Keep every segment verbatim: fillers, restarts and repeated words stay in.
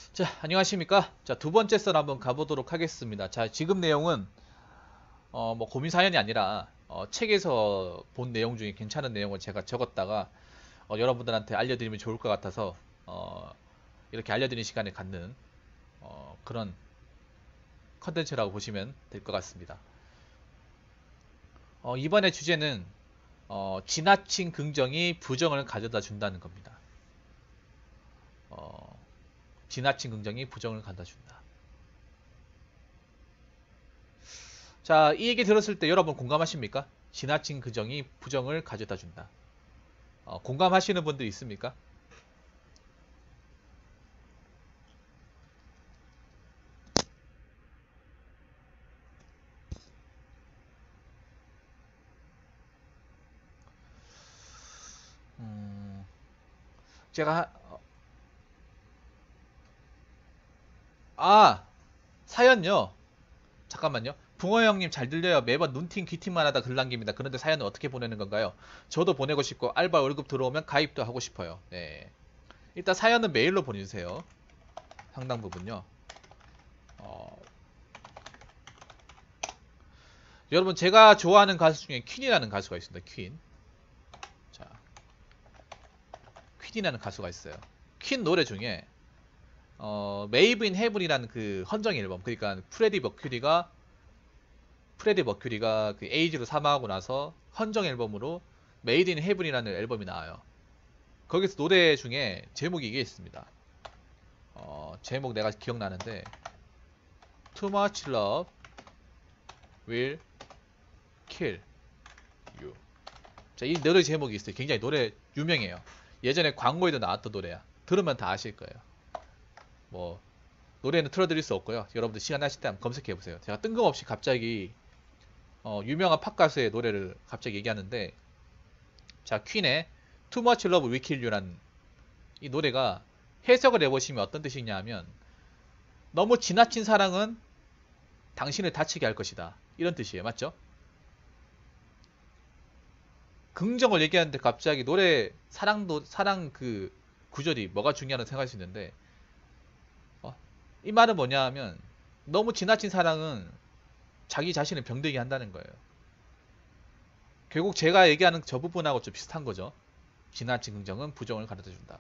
자, 안녕하십니까? 자, 두 번째 썰 한번 가보도록 하겠습니다. 자, 지금 내용은 어, 뭐 고민 사연이 아니라 어, 책에서 본 내용 중에 괜찮은 내용을 제가 적었다가 어, 여러분들한테 알려드리면 좋을 것 같아서 어, 이렇게 알려드리는 시간을 갖는 어, 그런 컨텐츠라고 보시면 될 것 같습니다. 어, 이번에 주제는 어, 지나친 긍정이 부정을 가져다 준다는 겁니다. 어, 지나친 긍정이 부정을 가져다 준다. 자, 이 얘기 들었을 때 여러분 공감하십니까? 지나친 긍정이 부정을 가져다 준다. 어, 공감하시는 분들 있습니까? 음, 제가 하- 어, 아 사연요. 잠깐만요. 붕어 형님 잘 들려요. 매번 눈팅 귀팅만 하다 글 남깁니다. 그런데 사연은 어떻게 보내는 건가요? 저도 보내고 싶고 알바 월급 들어오면 가입도 하고 싶어요. 네. 일단 사연은 메일로 보내주세요. 상당 부분요. 어, 여러분 제가 좋아하는 가수 중에 퀸이라는 가수가 있습니다. 퀸. 자, 퀸이라는 가수가 있어요. 퀸 노래 중에 어, 메이브 인 헤븐이라는 그 헌정 앨범, 그러니까 프레디 머큐리가 프레디 머큐리가 그 에이즈로 사망하고 나서 헌정 앨범으로 메이드 인 헤븐이라는 앨범이 나와요. 거기서 노래 중에 제목이 이게 있습니다. 어, 제목 내가 기억나는데 Too much love will kill you. 자, 이 노래 제목이 있어요. 굉장히 노래 유명해요. 예전에 광고에도 나왔던 노래야. 들으면 다 아실 거예요. 뭐 노래는 틀어드릴 수 없고요. 여러분들 시간 나실 때 한번 검색해보세요. 제가 뜬금없이 갑자기 어, 유명한 팝 가수의 노래를 갑자기 얘기하는데, 자, 퀸의 Too Much Love Will Kill You라는 이 노래가 해석을 해보시면 어떤 뜻이냐 하면, 너무 지나친 사랑은 당신을 다치게 할 것이다, 이런 뜻이에요. 맞죠? 긍정을 얘기하는데 갑자기 노래 사랑도 사랑 그 구절이 뭐가 중요하다고 생각할 수 있는데, 어, 이 말은 뭐냐 하면 너무 지나친 사랑은 자기 자신을 병들게 한다는 거예요. 결국 제가 얘기하는 저 부분하고 좀 비슷한 거죠. 지나친 긍정은 부정을 가르쳐 준다.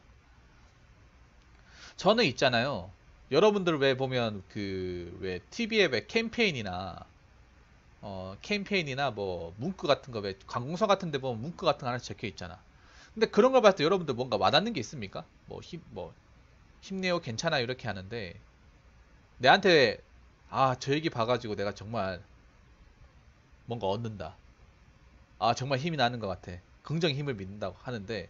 저는 있잖아요. 여러분들 왜 보면 그 왜 티비에 왜 캠페인이나 어 캠페인이나 뭐 문구 같은 거, 왜 관공서 같은 데 보면 문구 같은 거 하나 적혀 있잖아. 근데 그런 걸 봤을 때 여러분들 뭔가 와닿는 게 있습니까? 뭐 힘 뭐 힘내요, 괜찮아요, 이렇게 하는데 내한테 아, 저 얘기 봐가지고 내가 정말 뭔가 얻는다. 아, 정말 힘이 나는 것 같아. 긍정 힘을 믿는다고 하는데,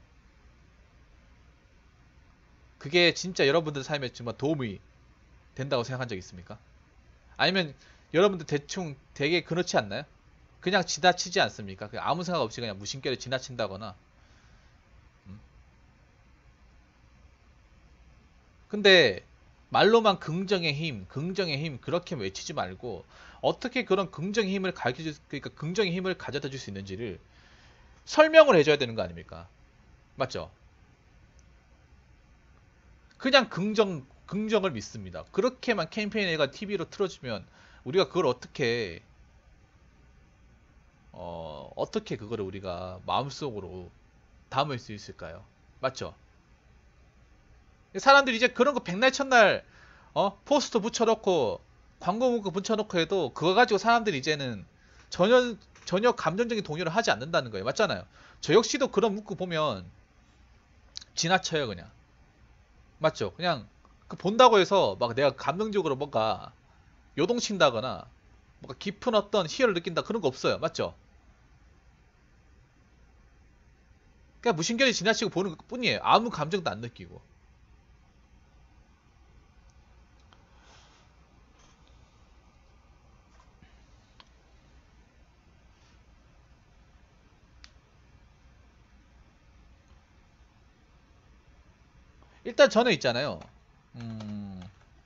그게 진짜 여러분들 삶에 정말 도움이 된다고 생각한 적 있습니까? 아니면 여러분들 대충 되게 그렇지 않나요? 그냥 지나치지 않습니까? 그냥 아무 생각 없이 그냥 무심결에 지나친다거나. 음. 근데 말로만 긍정의 힘, 긍정의 힘 그렇게 외치지 말고 어떻게 그런 긍정의 힘을 가르쳐 그러니까 긍정의 힘을 가져다 줄 수 있는지를 설명을 해줘야 되는 거 아닙니까? 맞죠? 그냥 긍정 긍정을 믿습니다. 그렇게만 캠페인회가 티비로 틀어주면 우리가 그걸 어떻게 어, 어떻게 그거를 우리가 마음속으로 담을 수 있을까요? 맞죠? 사람들이 이제 그런 거 백날 첫날 어? 포스터 붙여놓고 광고 문구 붙여놓고 해도 그거 가지고 사람들이 이제는 전혀 전혀 감정적인 동요를 하지 않는다는 거예요. 맞잖아요. 저 역시도 그런 문구 보면 지나쳐요, 그냥. 맞죠? 그냥 그 본다고 해서 막 내가 감정적으로 뭔가 요동친다거나 뭔가 깊은 어떤 희열을 느낀다 그런 거 없어요. 맞죠? 그냥 무심결에 지나치고 보는 것 뿐이에요. 아무 감정도 안 느끼고. 일단 저는 있잖아요. 음,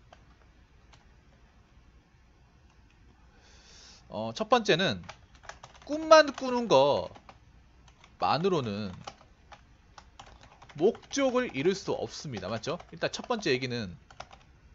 어, 첫 번째는 꿈만 꾸는 것만으로는 목적을 이룰 수 없습니다. 맞죠? 일단 첫 번째 얘기는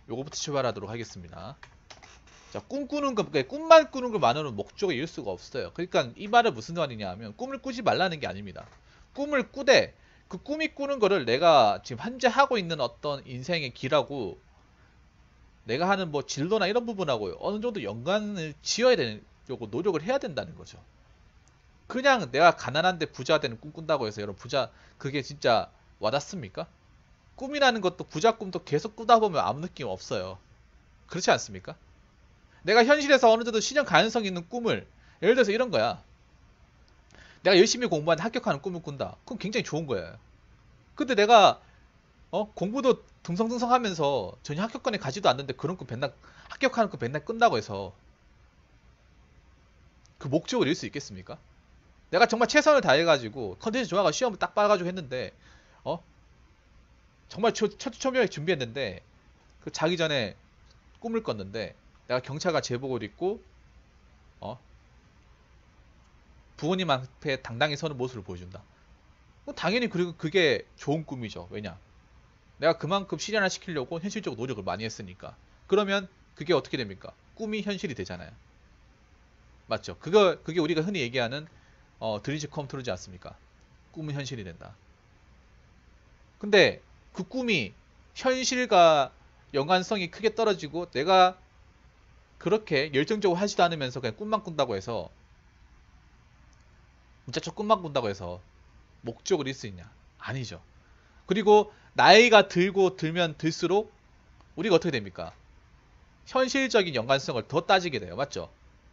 요거부터 출발하도록 하겠습니다. 자, 꿈꾸는 거, 그러니까 꿈만 꾸는 것만으로는 목적을 이룰 수가 없어요. 그러니까 이 말은 무슨 말이냐 하면 꿈을 꾸지 말라는 게 아닙니다. 꿈을 꾸되 그 꿈이 꾸는 거를 내가 지금 현재 하고 있는 어떤 인생의 길하고 내가 하는 뭐 진로나 이런 부분하고 어느 정도 연관을 지어야 되려고 노력을 해야 된다는 거죠. 그냥 내가 가난한데 부자 되는 꿈 꾼다고 해서 여러분 부자 그게 진짜 와닿습니까? 꿈이라는 것도 부자 꿈도 계속 꾸다 보면 아무 느낌 없어요. 그렇지 않습니까? 내가 현실에서 어느 정도 실현 가능성 있는 꿈을 예를 들어서 이런 거야. 내가 열심히 공부하는데 합격하는 꿈을 꾼다. 그럼 굉장히 좋은 거예요. 근데 내가 어 공부도 듬성듬성하면서 전혀 합격권에 가지도 않는데 그런 꿈 맨날 합격하는 꿈 맨날 꾼다고 해서 그 목적을 이룰 수 있겠습니까? 내가 정말 최선을 다해가지고 컨텐츠 좋아가 시험을 딱 봐가지고 했는데 어 정말 초초초하게 준비했는데 그 자기 전에 꿈을 꿨는데 내가 경찰관 제복을 입고 어 부모님 앞에 당당히 서는 모습을 보여준다. 뭐 당연히 그리고 그게 좋은 꿈이죠. 왜냐? 내가 그만큼 실현을 시키려고 현실적으로 노력을 많이 했으니까. 그러면 그게 어떻게 됩니까? 꿈이 현실이 되잖아요. 맞죠? 그거 그게 우리가 흔히 얘기하는 어, 드리즈 컴트루지 않습니까? 꿈은 현실이 된다. 근데 그 꿈이 현실과 연관성이 크게 떨어지고 내가 그렇게 열정적으로 하지도 않으면서 그냥 꿈만 꾼다고 해서 진짜 꿈만 꾼다고 해서 목적을 이룰 수 있냐? 아니죠. 그리고 나이가 들고 들면 들수록 우리가 어떻게 됩니까? 현실적인 연관성을 더 따지게 돼요. 맞죠?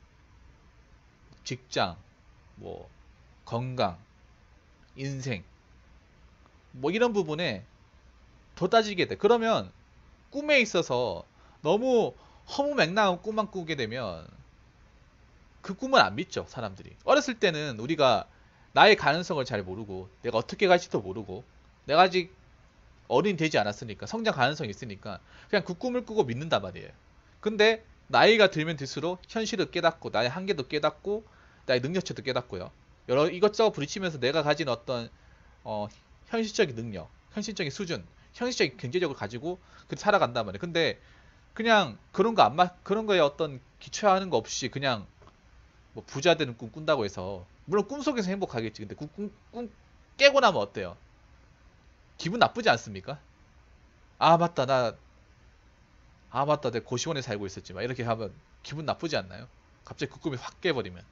직장, 뭐 건강, 인생 뭐 이런 부분에 더 따지게 돼. 그러면 꿈에 있어서 너무 허무맹랑한 꿈만 꾸게 되면 그 꿈은 안 믿죠, 사람들이. 어렸을 때는 우리가 나의 가능성을 잘 모르고 내가 어떻게 갈지도 모르고 내가 아직 어른이 되지 않았으니까 성장 가능성이 있으니까 그냥 그 꿈을 꾸고 믿는단 말이에요. 근데 나이가 들면 들수록 현실을 깨닫고 나의 한계도 깨닫고 나의 능력치도 깨닫고요. 여러 이것저것 부딪히면서 내가 가진 어떤 어, 현실적인 능력, 현실적인 수준, 현실적인 경제력을 가지고 그 살아간단 말이에요. 근데 그냥 그런 거 안 맞, 그런 거에 어떤 기초하는 거 없이 그냥 뭐 부자 되는 꿈 꾼다고 해서 물론 꿈속에서 행복하겠지. 근데 꿈, 꿈, 꿈 깨고 나면 어때요? 기분 나쁘지 않습니까? 아 맞다 나 아 맞다 내 고시원에 살고 있었지 막 이렇게 하면 기분 나쁘지 않나요? 갑자기 그 꿈이 확 깨버리면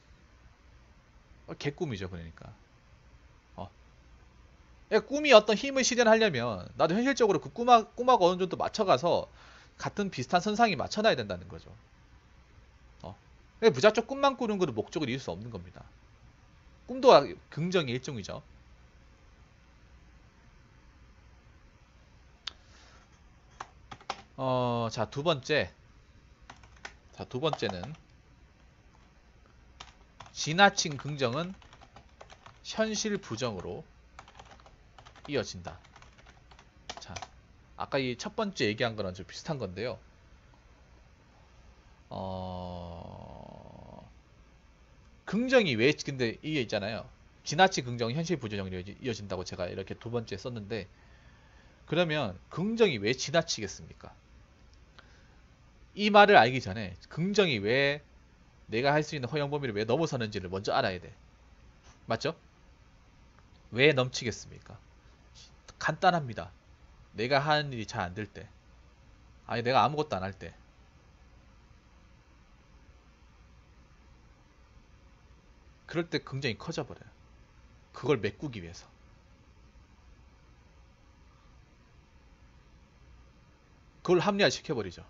어, 개꿈이죠. 그러니까 어. 그러니까 꿈이 어떤 힘을 실현하려면 나도 현실적으로 그 꿈하고, 꿈하고 어느 정도 맞춰가서 같은 비슷한 선상에 맞춰놔야 된다는 거죠. 어. 그러니까 무작정 꿈만 꾸는 거는 목적을 이룰 수 없는 겁니다. 꿈도 긍정의 일종이죠. 어, 자, 두 번째. 자, 두 번째는 지나친 긍정은 현실 부정으로 이어진다. 자, 아까 이 첫 번째 얘기한 거랑 좀 비슷한 건데요. 어, 긍정이 왜, 근데 이게 있잖아요. 지나친 긍정은 현실 부정으로 이어진다고 제가 이렇게 두 번째 썼는데, 그러면 긍정이 왜 지나치겠습니까? 이 말을 알기 전에 긍정이 왜 내가 할 수 있는 허용 범위를 왜 넘어서는지를 먼저 알아야 돼. 맞죠? 왜 넘치겠습니까? 간단합니다. 내가 하는 일이 잘 안 될 때. 아니 내가 아무것도 안 할 때. 그럴 때 긍정이 커져버려요. 그걸 메꾸기 위해서. 그걸 합리화시켜버리죠.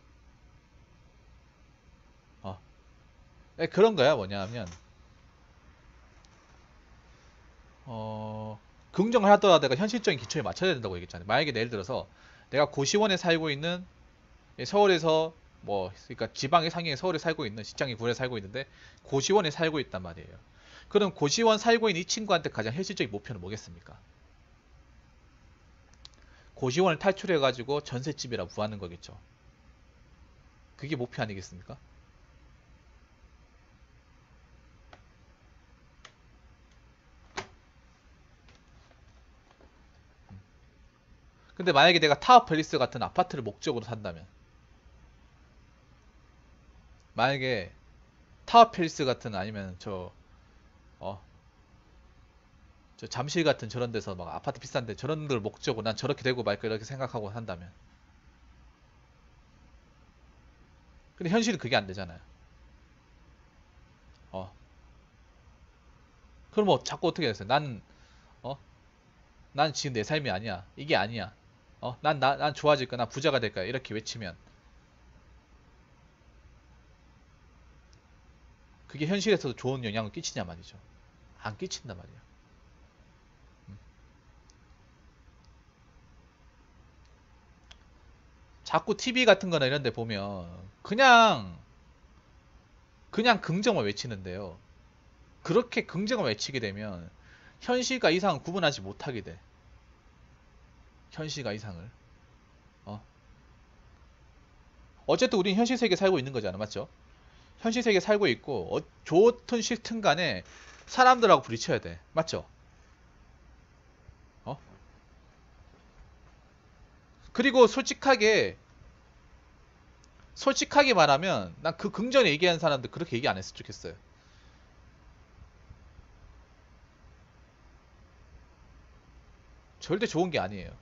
어. 그런 거야 뭐냐 하면 어, 긍정을 하더라도 내가 현실적인 기초에 맞춰야 된다고 얘기했잖아요. 만약에 예를 들어서 내가 고시원에 살고 있는 서울에서 뭐 그러니까 지방의 상행에 서울에 살고 있는 직장인 구에 살고 있는데 고시원에 살고 있단 말이에요. 그럼 고시원 살고 있는 이 친구한테 가장 현실적인 목표는 뭐겠습니까? 고시원을 탈출해가지고 전셋집이라 구하는 거겠죠. 그게 목표 아니겠습니까? 근데 만약에 내가 타워 팰리스 같은 아파트를 목적으로 산다면 만약에 타워팰리스 같은 아니면 저 어, 저 잠실 같은 저런 데서 막 아파트 비싼데 저런 걸 목적으로 난 저렇게 되고 말까 이렇게 생각하고 한다면. 근데 현실은 그게 안 되잖아요. 어. 그럼 뭐 자꾸 어떻게 됐어요? 난 어? 난 지금 내 삶이 아니야. 이게 아니야. 어? 난 나, 난 좋아질 거야. 난 부자가 될 거야. 이렇게 외치면 그게 현실에서도 좋은 영향을 끼치냐 말이죠. 안 끼친단 말이야. 음. 자꾸 티비 같은 거나 이런 데 보면 그냥 그냥 긍정을 외치는데요. 그렇게 긍정을 외치게 되면 현실과 이상을 구분하지 못하게 돼. 현실과 이상을. 어. 어쨌든 우린 현실 세계에 살고 있는 거잖아. 맞죠? 현실 세계에 살고 있고 어, 좋든 싫든 간에 사람들하고 부딪혀야 돼. 맞죠? 어? 그리고 솔직하게 솔직하게 말하면 난 그 긍정에 얘기하는 사람들 그렇게 얘기 안 했으면 좋겠어요. 절대 좋은 게 아니에요.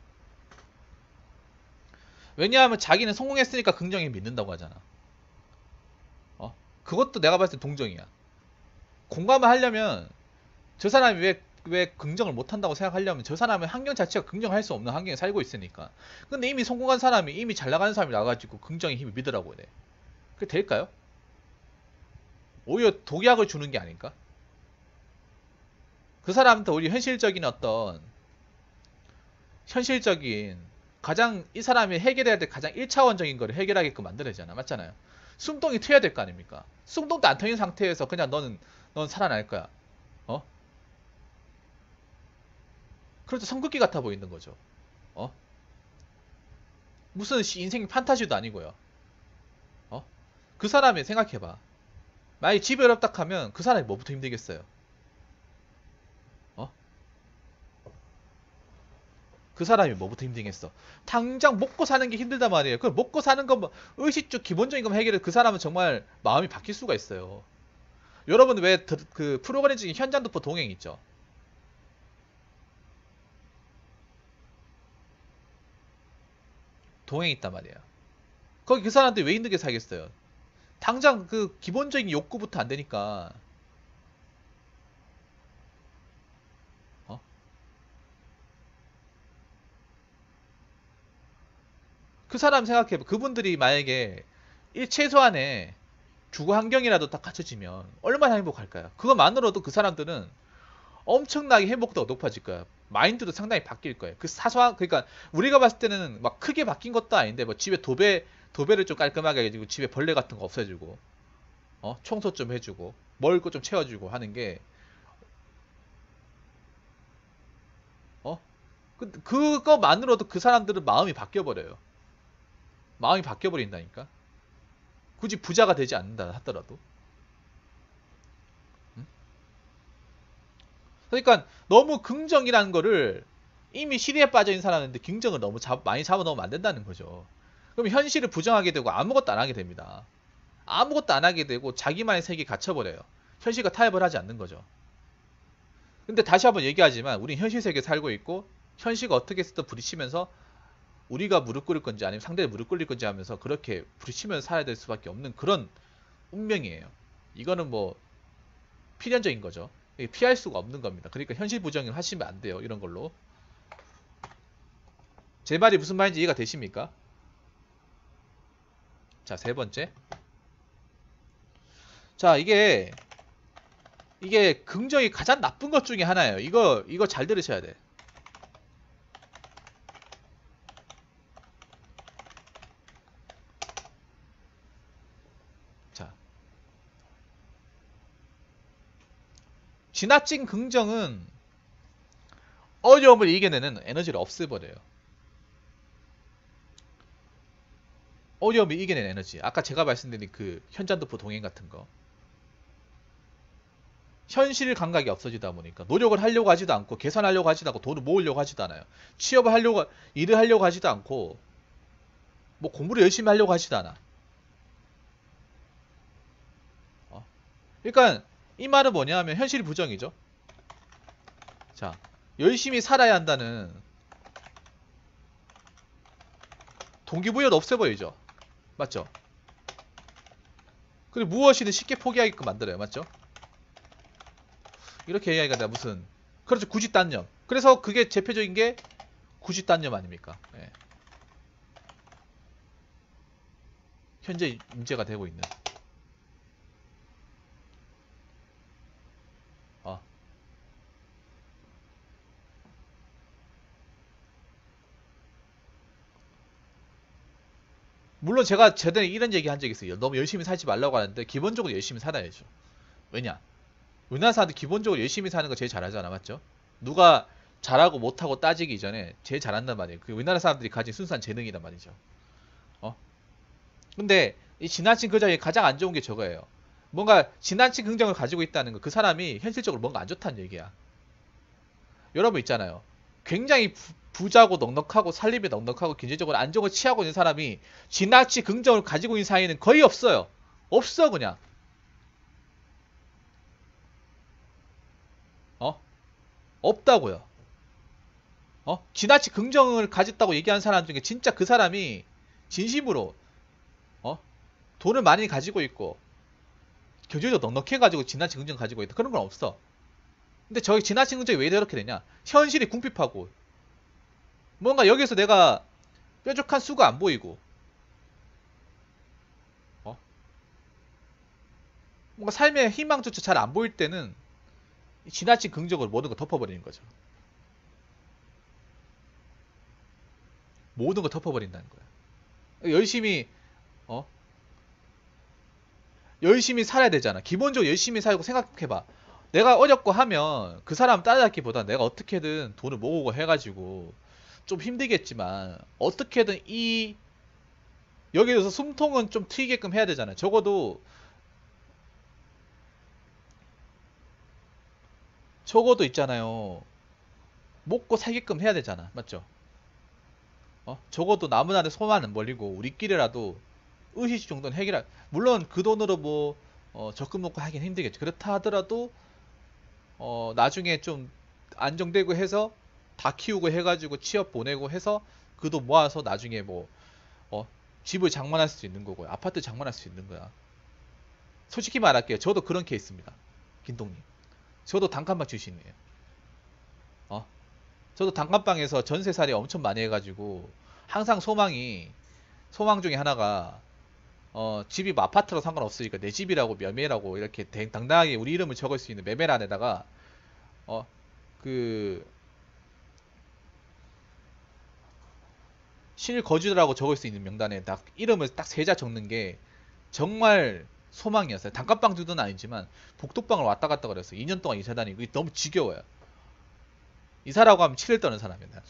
왜냐하면 자기는 성공했으니까 긍정에 믿는다고 하잖아. 어? 그것도 내가 봤을 때 동정이야. 공감을 하려면 저 사람이 왜, 왜 긍정을 못한다고 생각하려면 저 사람은 환경 자체가 긍정할 수 없는 환경에 살고 있으니까. 근데 이미 성공한 사람이 이미 잘 나가는 사람이 나가지고 긍정의 힘을 믿으라고 해. 그게 될까요? 오히려 독약을 주는 게 아닐까? 그 사람한테 오히려 현실적인 어떤 현실적인 가장 이 사람이 해결해야 될 가장 일 차원적인 거를 해결하게끔 만들어야잖아. 맞잖아요. 숨통이 트여야 될 거 아닙니까? 숨통도 안 트인 상태에서 그냥 너는 넌 살아날 거야. 어? 그래도 성극기 같아 보이는 거죠. 어? 무슨 인생 판타지도 아니고요. 어? 그 사람이 생각해봐. 만약에 집이 어렵다 하면 그 사람이 뭐부터 힘들겠어요? 어? 그 사람이 뭐부터 힘들겠어? 당장 먹고 사는 게 힘들단 말이에요. 그 먹고 사는 거 뭐 의식적 기본적인 거 해결해 그 사람은 정말 마음이 바뀔 수가 있어요. 여러분 왜 그 프로그램 중에 현장도포 동행 있죠? 동행 있단 말이에요. 거기 그 사람들이 왜 힘들게 살겠어요? 당장 그 기본적인 욕구부터 안 되니까. 어? 그 사람 생각해봐. 그분들이 만약에 일 최소한의 주거 환경이라도 딱 갖춰지면 얼마나 행복할까요? 그것만으로도 그 사람들은 엄청나게 행복도가 높아질 거야. 마인드도 상당히 바뀔 거예요. 그 사소한 그러니까 우리가 봤을 때는 막 크게 바뀐 것도 아닌데 뭐 집에 도배 도배를 좀 깔끔하게 해주고 집에 벌레 같은 거 없애주고 어 청소 좀 해주고 먹을 거 좀 채워주고 하는 게 어? 그, 그거만으로도 그 사람들은 마음이 바뀌어버려요. 마음이 바뀌어버린다니까. 굳이 부자가 되지 않는다 하더라도. 응? 그러니까 너무 긍정이라는 거를 이미 시리에 빠져 있는 사람인데 긍정을 너무 잡, 많이 잡아놓으면 안 된다는 거죠. 그럼 현실을 부정하게 되고 아무것도 안 하게 됩니다. 아무것도 안 하게 되고 자기만의 세계에 갇혀버려요. 현실과 타협을 하지 않는 거죠. 근데 다시 한번 얘기하지만 우린 현실 세계에 살고 있고 현실과 어떻게 해서든 부딪히면서 우리가 무릎 꿇을 건지 아니면 상대가 무릎 꿇릴 건지 하면서 그렇게 부딪히면서 살아야 될 수밖에 없는 그런 운명이에요. 이거는 뭐 필연적인 거죠. 피할 수가 없는 겁니다. 그러니까 현실 부정을 하시면 안 돼요. 이런 걸로. 제 말이 무슨 말인지 이해가 되십니까? 자, 세 번째. 자, 이게 이게 긍정이 가장 나쁜 것 중에 하나예요. 이거 이거 잘 들으셔야 돼. 자, 지나친 긍정은 어려움을 이겨내는 에너지를 없애버려요. 어려움을 이겨내는 에너지. 아까 제가 말씀드린 그 현잔도포 동행 같은 거. 현실 감각이 없어지다 보니까 노력을 하려고 하지도 않고 계산하려고 하지도 않고 돈을 모으려고 하지도 않아요. 취업을 하려고 일을 하려고 하지도 않고 뭐 공부를 열심히 하려고 하지도 않아. 그러니까 이 말은 뭐냐면 현실 부정이죠. 자, 열심히 살아야 한다는 동기부여도 없어 보이죠. 맞죠? 그리고 무엇이든 쉽게 포기하게끔 만들어요. 맞죠? 이렇게 얘기하니까 내가 무슨 그렇죠. 구집단념. 그래서 그게 대표적인 게 구집단념 아닙니까? 예. 현재 문제가 되고 있는. 어. 물론 제가 제대로 이런 얘기 한 적이 있어요. 너무 열심히 살지 말라고 하는데 기본적으로 열심히 살아야죠. 왜냐? 우리나라 사람들 기본적으로 열심히 사는 거 제일 잘하잖아. 맞죠? 누가 잘하고 못하고 따지기 전에 제일 잘한단 말이에요. 그 우리나라 사람들이 가진 순수한 재능이란 말이죠. 어? 근데 이 지나친 그 자리에 가장 안 좋은 게 저거예요. 뭔가 지나친 긍정을 가지고 있다는 거, 그 사람이 현실적으로 뭔가 안 좋다는 얘기야. 여러분 있잖아요. 굉장히 부, 부자고 넉넉하고 살림이 넉넉하고 경제적으로 안정을 취하고 있는 사람이 지나치 긍정을 가지고 있는 사이는 거의 없어요. 없어 그냥. 어? 없다고요. 어? 지나치 긍정을 가졌다고 얘기하는 사람 중에 진짜 그 사람이 진심으로 어? 돈을 많이 가지고 있고 경제적 넉넉해가지고 지나치 긍정 가지고 있다. 그런 건 없어. 근데 저기 지나친 긍정이 왜 이렇게 되냐? 현실이 궁핍하고 뭔가 여기서 내가 뾰족한 수가 안 보이고 어? 뭔가 삶의 희망조차 잘 안 보일 때는 지나친 긍정으로 모든 걸 덮어버리는 거죠. 모든 걸 덮어버린다는 거야. 열심히 어? 열심히 살아야 되잖아. 기본적으로 열심히 살고 생각해봐. 내가 어렵고 하면 그 사람 따라잡기보다 내가 어떻게든 돈을 모으고 해가지고 좀 힘들겠지만 어떻게든 이 여기에서 숨통은 좀 트이게끔 해야 되잖아요. 적어도 적어도 있잖아요. 먹고 살게끔 해야 되잖아. 맞죠? 어? 적어도 남은 소만은 멀리고 우리끼리라도 의식 정도는 해결할. 물론 그 돈으로 뭐 어, 적금 먹고 하긴 힘들겠죠. 그렇다 하더라도 어, 나중에 좀 안정되고 해서 다 키우고 해가지고 취업 보내고 해서 그 돈 모아서 나중에 뭐 어, 집을 장만할 수 있는 거고요. 아파트 장만할 수 있는 거야. 솔직히 말할게요. 저도 그런 케이스입니다. 김동님. 저도 단칸방 출신이에요. 어? 저도 단칸방에서 전세살이 엄청 많이 해가지고 항상 소망이 소망 중에 하나가 어, 집이 뭐 아파트로 상관없으니까 내 집이라고 매매라고 이렇게 당당하게 우리 이름을 적을 수 있는 매매란에다가 어, 그 실거주라고 적을 수 있는 명단에 딱 이름을 딱 세 자 적는 게 정말 소망이었어요. 단칸방 주도는 아니지만 복도방을 왔다 갔다 그랬어요. 이 년 동안 이사 다니고 너무 지겨워요. 이사라고 하면 치를 떠는 사람이다.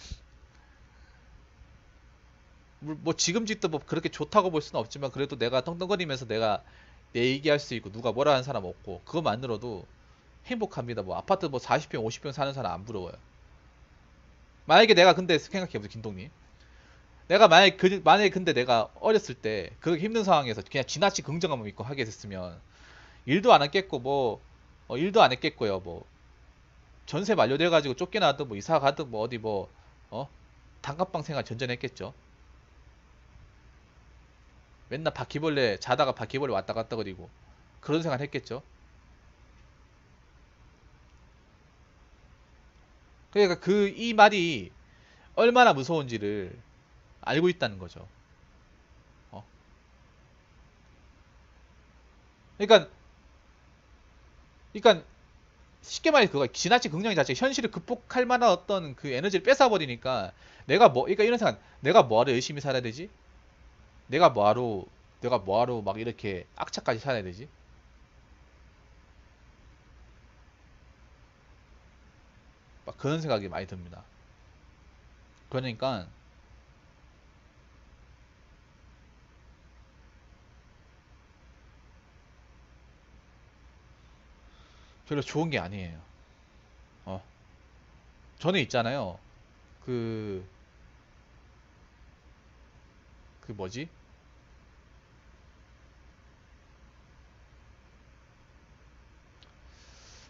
뭐 지금 집도 뭐 그렇게 좋다고 볼 수는 없지만 그래도 내가 떵떵거리면서 내가 내 얘기할 수 있고 누가 뭐라 하는 사람 없고 그것만으로도 행복합니다. 뭐 아파트 뭐 사십 평 오십 평 사는 사람 안 부러워요. 만약에 내가 근데 생각해보세요 김동님. 내가 만약에 그, 만약에 근데 내가 어렸을 때 그렇게 힘든 상황에서 그냥 지나친 긍정감을 믿고 하게 됐으면 일도 안 했겠고 뭐 어, 일도 안 했겠고요. 뭐 전세 만료돼가지고 쫓겨나든 뭐 이사 가든 뭐 어디 뭐 어? 단칸방 생활 전전했겠죠. 맨날 바퀴벌레 자다가 바퀴벌레 왔다 갔다 그리고 그런 생활 했겠죠. 그러니까 그 이 말이 얼마나 무서운지를 알고 있다는 거죠. 어? 그러니까 그러니까 쉽게 말해 그거 지나친 긍정의 자체 현실을 극복할 만한 어떤 그 에너지를 뺏어버리니까 내가 뭐 그러니까 이런 생각 내가 뭐하러 열심히 살아야 되지? 내가 뭐하러 내가 뭐하러 막 이렇게 악착까지 살아야 되지? 막 그런 생각이 많이 듭니다. 그러니까 별로 좋은 게 아니에요. 어. 저는 있잖아요. 그, 그 뭐지?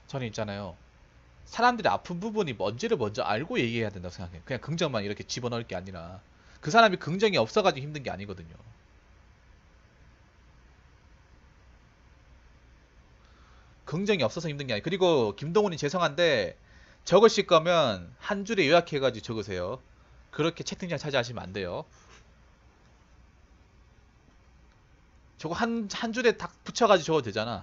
저는 있잖아요. 사람들이 아픈 부분이 뭔지를 먼저 알고 얘기해야 된다고 생각해요. 그냥 긍정만 이렇게 집어넣을 게 아니라 그 사람이 긍정이 없어가지고 힘든 게 아니거든요. 긍정이 없어서 힘든 게 아니에요. 그리고 김동훈이 죄송한데 적으실 거면 한 줄에 요약해가지고 적으세요. 그렇게 채팅창 차지하시면 안 돼요. 저거 한, 한 줄에 딱 붙여가지고 적어도 되잖아.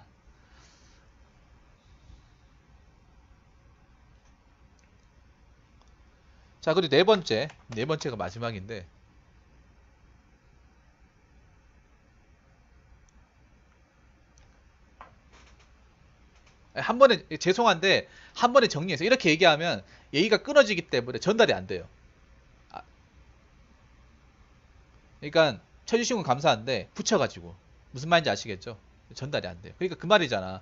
자, 그리고 네 번째. 네 번째가 마지막인데. 한 번에, 죄송한데, 한 번에 정리해서 이렇게 얘기하면 얘기가 끊어지기 때문에 전달이 안 돼요. 아, 그러니까, 쳐주신 건 감사한데, 붙여가지고. 무슨 말인지 아시겠죠? 전달이 안 돼요. 그러니까 그 말이잖아.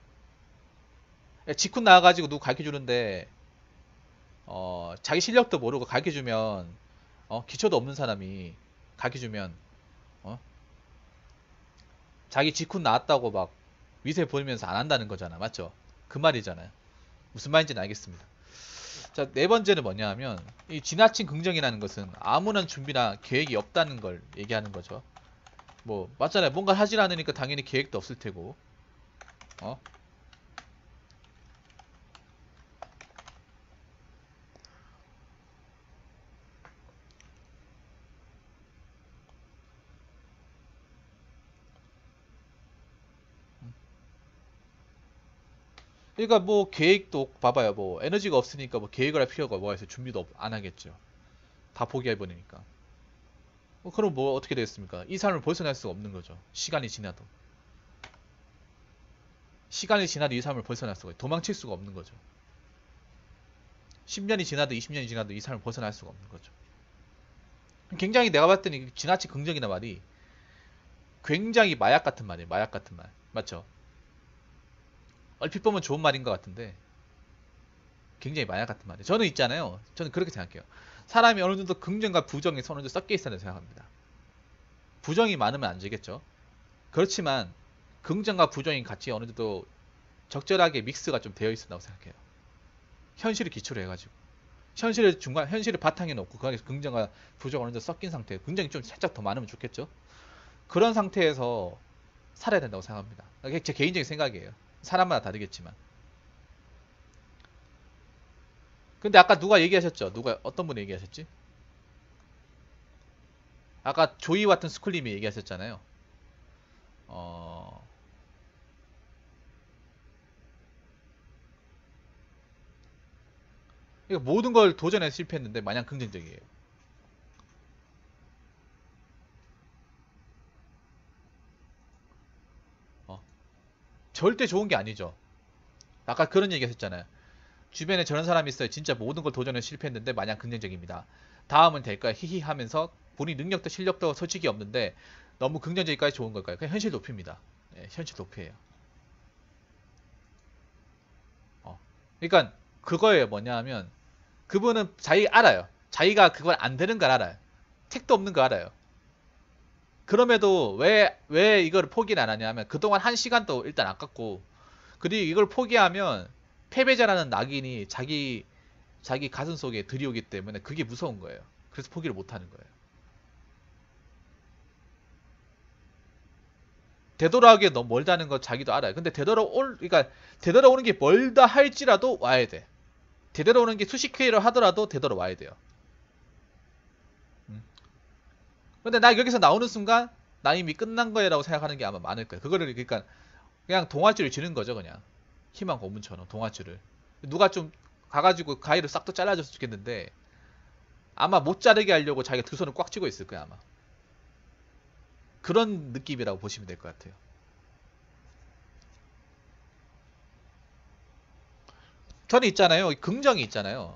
직군 나와가지고 누구 가르쳐 주는데, 어, 자기 실력도 모르고 가르쳐 주면, 어, 기초도 없는 사람이 가르쳐 주면, 어, 자기 직군 나왔다고 막 위세 보이면서 안 한다는 거잖아. 맞죠? 그 말이잖아요. 무슨 말인지는 알겠습니다. 자, 네 번째는 뭐냐 하면, 이 지나친 긍정이라는 것은 아무런 준비나 계획이 없다는 걸 얘기하는 거죠. 뭐, 맞잖아요. 뭔가 하질 않으니까 당연히 계획도 없을 테고, 어? 그러니까 뭐 계획도 봐봐요. 뭐 에너지가 없으니까 뭐 계획을 할 필요가 뭐가 있어요. 준비도 없- 안 하겠죠. 다 포기해버리니까. 뭐 그럼 뭐 어떻게 되겠습니까? 이 삶을 벗어날 수가 없는 거죠. 시간이 지나도. 시간이 지나도 이 삶을 벗어날 수가, 도망칠 수가 없는 거죠. 십 년이 지나도 이십 년이 지나도 이 삶을 벗어날 수가 없는 거죠. 굉장히 내가 봤을 때는 지나친 긍정이나 말이 굉장히 마약 같은 말이에요. 마약 같은 말. 맞죠? 얼핏 보면 좋은 말인 것 같은데 굉장히 마약 같은 말이에요. 저는 있잖아요. 저는 그렇게 생각해요. 사람이 어느 정도 긍정과 부정이 어느 정도 섞여 있어야 생각합니다. 부정이 많으면 안 되겠죠. 그렇지만 긍정과 부정이 같이 어느 정도 적절하게 믹스가 좀 되어 있다고 생각해요. 현실을 기초로 해가지고 현실을 중간 현실을 바탕에 놓고 그 안에서 긍정과 부정이 어느 정도 섞인 상태, 긍정이 좀 살짝 더 많으면 좋겠죠. 그런 상태에서 살아야 된다고 생각합니다. 이게 제 개인적인 생각이에요. 사람마다 다르겠지만. 근데 아까 누가 얘기하셨죠? 누가 어떤 분이 얘기하셨지? 아까 조이 같은 스쿨님이 얘기하셨잖아요. 어, 이거 모든 걸 도전해서 실패했는데 마냥 긍정적이에요. 어, 절대 좋은 게 아니죠. 아까 그런 얘기 하셨잖아요. 주변에 저런 사람이 있어요. 진짜 모든 걸 도전해서 실패했는데 마냥 긍정적입니다. 다음은 될까요? 히히 하면서 본인 능력도 실력도 솔직히 없는데 너무 긍정적일까요? 좋은 걸까요? 그냥 현실 높입니다. 예, 현실 높이에요. 어. 그러니까 그거예요. 뭐냐 하면 그분은 자기 알아요. 자기가 그걸 안 되는 걸 알아요. 택도 없는 거 알아요. 그럼에도 왜, 왜 이걸 포기를 안 하냐면 그동안 한 시간도 일단 아깝고 그리고 이걸 포기하면 패배자라는 낙인이 자기, 자기 가슴 속에 들이오기 때문에 그게 무서운 거예요. 그래서 포기를 못 하는 거예요. 되돌아오기에 너무 멀다는 거 자기도 알아요. 근데 되돌아올, 그러니까 되돌아오는 게 멀다 할지라도 와야 돼. 되돌아오는 게 수십 킬로 하더라도 되돌아와야 돼요. 음. 근데 나 여기서 나오는 순간 나 이미 끝난 거야라고 생각하는 게 아마 많을 거예요. 그거를 그러니까 그냥 동아줄을 지는 거죠, 그냥. 희망 고문처럼 동아줄을. 누가 좀 가가지고 가위를 싹 도 잘라줬으면 좋겠는데 아마 못 자르게 하려고 자기가 두 손을 꽉 쥐고 있을 거야, 아마. 그런 느낌이라고 보시면 될 것 같아요. 저는 있잖아요. 긍정이 있잖아요.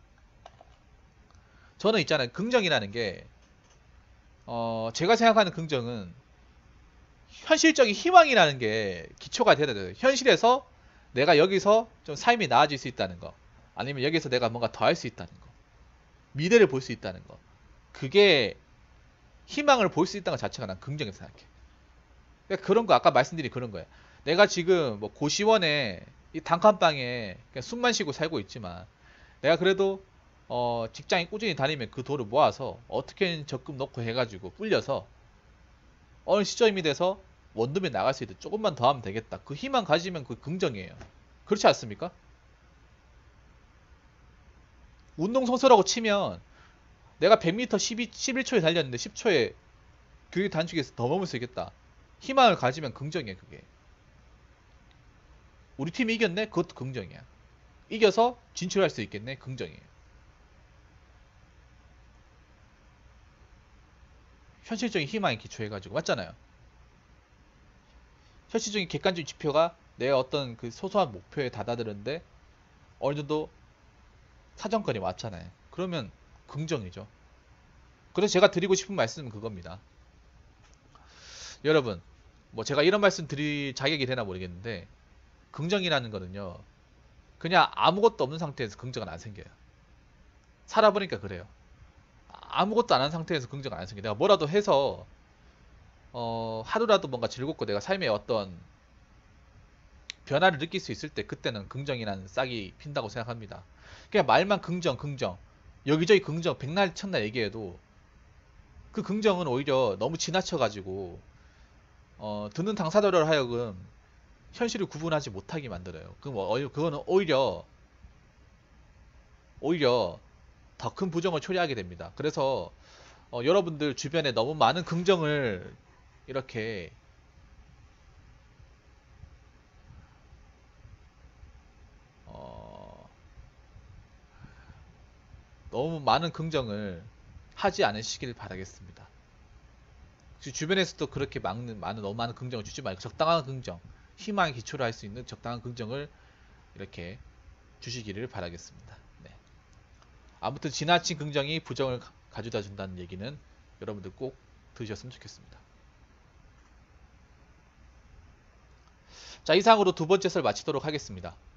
저는 있잖아요. 긍정이라는 게 어, 제가 생각하는 긍정은 현실적인 희망이라는 게 기초가 돼야 돼요. 현실에서 내가 여기서 좀 삶이 나아질 수 있다는 거. 아니면 여기서 내가 뭔가 더 할 수 있다는 거. 미래를 볼 수 있다는 거. 그게 희망을 볼 수 있다는 것 자체가 난 긍정이라고 생각해. 그러니까 그런 거 아까 말씀드린 그런 거예요. 내가 지금 뭐 고시원에 이 단칸방에 그냥 숨만 쉬고 살고 있지만 내가 그래도 어, 직장에 꾸준히 다니면 그 돈을 모아서 어떻게든 적금 넣고 해가지고 불려서 어느 시점이 돼서 원룸에 나갈 수 있듯 조금만 더 하면 되겠다. 그 희망 가지면 그 긍정이에요. 그렇지 않습니까? 운동선수라고 치면 내가 백 미터 십이, 십일 초에 달렸는데 십 초에 그 단축에서 더 넘을 수 있겠다. 희망을 가지면 긍정이에요, 그게. 우리 팀이 이겼네? 그것도 긍정이야. 이겨서 진출할 수 있겠네? 긍정이에요. 현실적인 희망에 기초해가지고, 맞잖아요. 현실적인 객관적인 지표가 내가 어떤 그 소소한 목표에 다다르는데 어느 정도 사정권이 왔잖아요. 그러면 긍정이죠. 그래서 제가 드리고 싶은 말씀은 그겁니다. 여러분, 뭐 제가 이런 말씀 드릴 자격이 되나 모르겠는데 긍정이라는 거는요, 그냥 아무것도 없는 상태에서 긍정은 안 생겨요. 살아보니까 그래요. 아무것도 안 한 상태에서 긍정은 안 생겨요. 내가 뭐라도 해서 어, 하루라도 뭔가 즐겁고 내가 삶에 어떤 변화를 느낄 수 있을 때 그때는 긍정이라는 싹이 핀다고 생각합니다. 그냥 말만 긍정, 긍정, 여기저기 긍정, 백날 천날 얘기해도 그 긍정은 오히려 너무 지나쳐가지고 어, 듣는 당사자를 하여금 현실을 구분하지 못하게 만들어요. 그 뭐, 그거는 오히려 오히려 더 큰 부정을 초래하게 됩니다. 그래서 어, 여러분들 주변에 너무 많은 긍정을 이렇게 어, 너무 많은 긍정을 하지 않으시길 바라겠습니다. 주변에서도 그렇게 많은, 많은 너무 많은 긍정을 주지 말고 적당한 긍정, 희망의 기초로 할 수 있는 적당한 긍정을 이렇게 주시기를 바라겠습니다. 네. 아무튼 지나친 긍정이 부정을 가져다 준다는 얘기는 여러분들 꼭 들으셨으면 좋겠습니다. 자, 이상으로 두 번째 설 마치도록 하겠습니다.